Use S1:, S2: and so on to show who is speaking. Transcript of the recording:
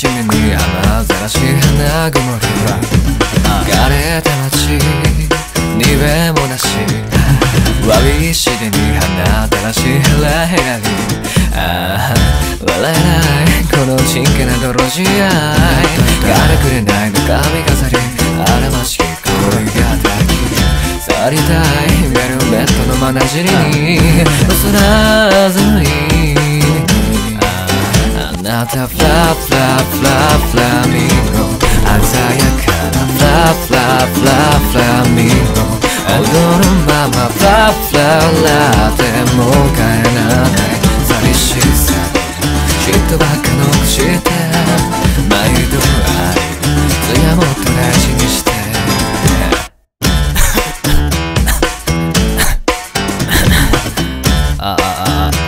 S1: しみに雨ざらし花曇り枯れた街に上もなしわびしでに花たらしヘラヘラに笑えないこのちんけな泥仕合枯れくれないの髪飾りあらましき香りが抱き去りたいベルベットのまなじりに薄らずにあなたフラフラフラフラミンゴ鮮やかなフラフラフラフラミンゴ踊るままフラフララテもう帰らない寂しさ人ばっか残して毎度愛艶もっと大事にしてああ